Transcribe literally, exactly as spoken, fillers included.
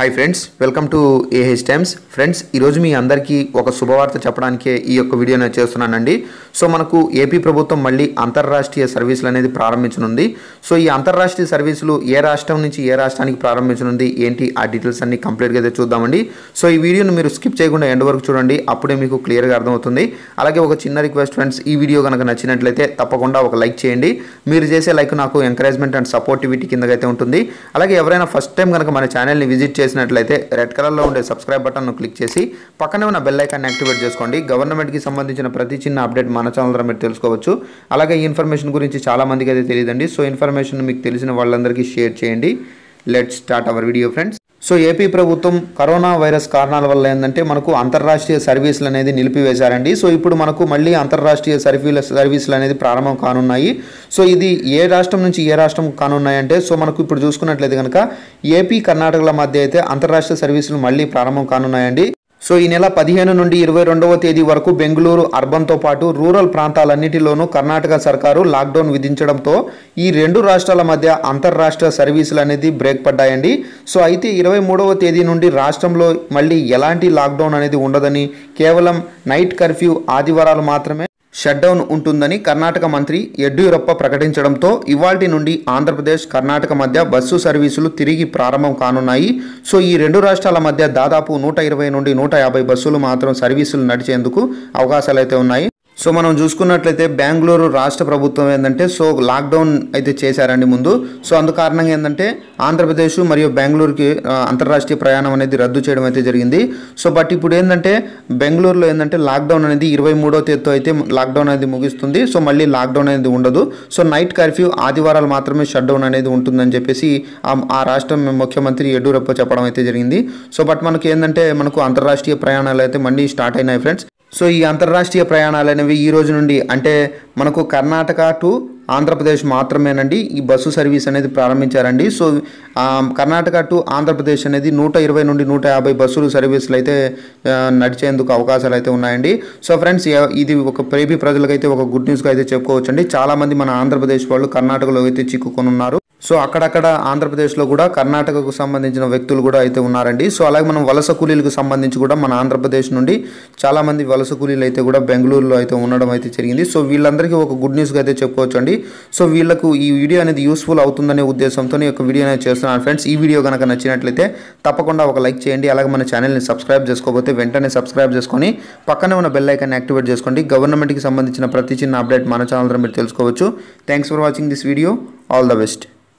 High friends welcome to AH times friends ఈ రోజు మీ అందరికీ ఒక శుభవార్త చెప్పడానికి ఈ యొక్క వీడియోని చేస్తున్నానండి। సో మనకు ఏపీ ప్రభుత్వం మళ్ళీ అంతర్రాష్ట్రీయ సర్వీసులు అనేది ప్రారంభించనుంది। సో ఈ అంతర్రాష్ట్రీయ సర్వీసులు ఏ రాష్ట్రం నుంచి ఏ రాష్ట్రానికి ప్రారంభించనుంది ఏంటి ఆ డీటెయిల్స్ అన్ని కంప్లీట్ గా అయితే చూద్దామండి। సో ఈ వీడియోని మీరు స్కిప్ చేయకుండా ఎండ్ వరకు చూడండి, అప్పుడే మీకు క్లియర్ గా అర్థమవుతుంది। అలాగే ఒక చిన్న రిక్వెస్ట్ ఫ్రెండ్స్, ఈ వీడియో గనుక నచ్చినట్లయితే తప్పకుండా ఒక లైక్ చేయండి। మీరు చేసే లైక్ నాకు ఎంకరేజ్మెంట్ అండ్ సపోర్టివిటీ కిందకైతే ఉంటుంది। అలాగే ఎవరైనా ఫస్ట్ టైం గనుక మన ఛానల్ ని విజిట్ చేసినట్లయితే రెడ్ కలర్ లో ఉండే సబ్స్క్రైబ్ బటన్ ను క్లిక్ చేసి పక్కనే ఉన్న బెల్ ఐకాన్ ని యాక్టివేట్ చేసుకోండి। గవర్నమెంట్ కి సంబంధించిన ప్రతి చిన్న అప్డేట్ మన ఛానల్ ద్వారా మీరు తెలుసుకోవచ్చు। అలాగే ఈ ఇన్ఫర్మేషన్ గురించి చాలా మందికి అయితే తెలియదండి। సో ఇన్ఫర్మేషన్ మీకు తెలిసిన వాళ్ళందరికీ షేర్ చేయండి। Let's start our video friends. So AP ప్రభుత్వం కరోనా వైరస్ కారణాల వల్ల ఏంటంటే మనకు అంతర్రాష్ట్రీయ సర్వీసులు అనేది నిలిపివేశారండి। సో ఇప్పుడు మనకు మళ్ళీ అంతర్రాష్ట్రీయ సర్వీల సర్వీసులు అనేది ప్రారంభం కానున్నాయి। సో ఇది ఏ రాష్ట్రం నుంచి ఏ రాష్ట్రం కానున్నాయంటే సో మనకు ఇప్పుడు చూసుకున్నట్లయితే కనుక ఏపీ కర్ణాటకల మధ్య అయితే అంతర్రాష్ట్రీయ సర్వీసులు మళ్ళీ ప్రారంభం కానున్నాయండి। సో ఈ నెల పదిహేను నుండి ఇరవై రెండవ తేదీ వరకు బెంగళూరు అర్బన్తో పాటు రూరల్ ప్రాంతాలన్నిటిలోనూ కర్ణాటక సర్కారు లాక్డౌన్ విధించడంతో ఈ రెండు రాష్ట్రాల మధ్య అంతర్రాష్ట్రీయ సర్వీసులు అనేది బ్రేక్ పడ్డాయండి। సో అయితే ఇరవై మూడవ తేదీ నుండి రాష్ట్రంలో మళ్ళీ ఎలాంటి లాక్డౌన్ అనేది ఉండదని, కేవలం నైట్ కర్ఫ్యూ ఆదివారాలు మాత్రమే షట్ డౌన్ ఉంటుందని కర్ణాటక మంత్రి యడ్యూరప్ప ప్రకటించడంతో ఇవాల్టి నుండి ఆంధ్రప్రదేశ్ కర్ణాటక మధ్య బస్సు సర్వీసులు తిరిగి ప్రారంభం కానున్నాయి। సో ఈ రెండు రాష్ట్రాల మధ్య దాదాపు నూట ఇరవై నుండి నూట యాభై బస్సులు మాత్రం సర్వీసులు నడిచేందుకు అవకాశాలు అయితే ఉన్నాయి। సో మనం చూసుకున్నట్లయితే బెంగళూరు రాష్ట్ర ప్రభుత్వం ఏంటంటే సో లాక్డౌన్ అయితే చేశారండి ముందు। సో అందు కారణంగా ఏంటంటే ఆంధ్రప్రదేశ్ మరియు బెంగళూరుకి అంతర్రాష్ట్రీయ ప్రయాణం అనేది రద్దు చేయడం అయితే జరిగింది। సో బట్ ఇప్పుడు ఏంటంటే బెంగళూరులో ఏంటంటే లాక్డౌన్ అనేది ఇరవై మూడో తేదీతో అయితే లాక్డౌన్ అనేది ముగుస్తుంది। సో మళ్ళీ లాక్డౌన్ అనేది ఉండదు। సో నైట్ కర్ఫ్యూ ఆదివారాలు మాత్రమే షట్ డౌన్ అనేది ఉంటుందని చెప్పేసి ఆ రాష్ట్ర ముఖ్యమంత్రి యడ్యూరప్ప చెప్పడం అయితే జరిగింది। సో బట్ మనకి ఏంటంటే మనకు అంతర్రాష్ట్రీయ ప్రయాణాలు అయితే మళ్ళీ స్టార్ట్ అయినాయి ఫ్రెండ్స్। సో ఈ అంతర్రాష్ట్రీయ ప్రయాణాలు అనేవి ఈ రోజు నుండి అంటే మనకు కర్ణాటక టు ఆంధ్రప్రదేశ్ మాత్రమేనండి ఈ బస్సు సర్వీస్ అనేది ప్రారంభించారండి। సో కర్ణాటక టు ఆంధ్రప్రదేశ్ అనేది నూట ఇరవై నుండి నూట యాభై బస్సులు సర్వీసులు అయితే నడిచేందుకు అవకాశాలు అయితే ఉన్నాయండి। సో ఫ్రెండ్స్ ఇది ఒక ఏపీ ప్రజలకైతే ఒక గుడ్ న్యూస్గా అయితే చెప్పుకోవచ్చండి। చాలామంది మన ఆంధ్రప్రదేశ్ వాళ్ళు కర్ణాటకలో అయితే చిక్కుకొని ఉన్నారు। సో అక్కడక్కడ ఆంధ్రప్రదేశ్లో కూడా కర్ణాటకకు సంబంధించిన వ్యక్తులు కూడా అయితే ఉన్నారండి। సో అలాగే మనం వలస కూలీలకు సంబంధించి కూడా మన ఆంధ్రప్రదేశ్ నుండి చాలామంది వలస కూలీలు అయితే కూడా బెంగళూరులో అయితే ఉండడం అయితే జరిగింది। సో వీళ్ళందరికీ ఒక గుడ్ న్యూస్గా అయితే చెప్పుకోవచ్చు అండి। సో వీళ్ళకు ఈ వీడియో అనేది యూస్ఫుల్ అవుతుందనే ఉద్దేశంతో ఈ యొక్క వీడియో అనేది చేస్తున్నాను ఫ్రెండ్స్। ఈ వీడియో కనుక నచ్చినట్లయితే తప్పకుండా ఒక లైక్ చేయండి। అలాగే మన ఛానల్ని సబ్స్క్రైబ్ చేసుకోకపోతే వెంటనే సబ్స్క్రైబ్ చేసుకొని పక్కనే ఉన్న బెల్ ఐకాన్ యాక్టివేట్ చేసుకోండి। గవర్నమెంట్కి సంబంధించిన ప్రతి చిన్న అప్డేట్ మన ఛానల్ ద్వారా మీరు తెలుసుకోవచ్చు। Thanks for watching this video, all the best.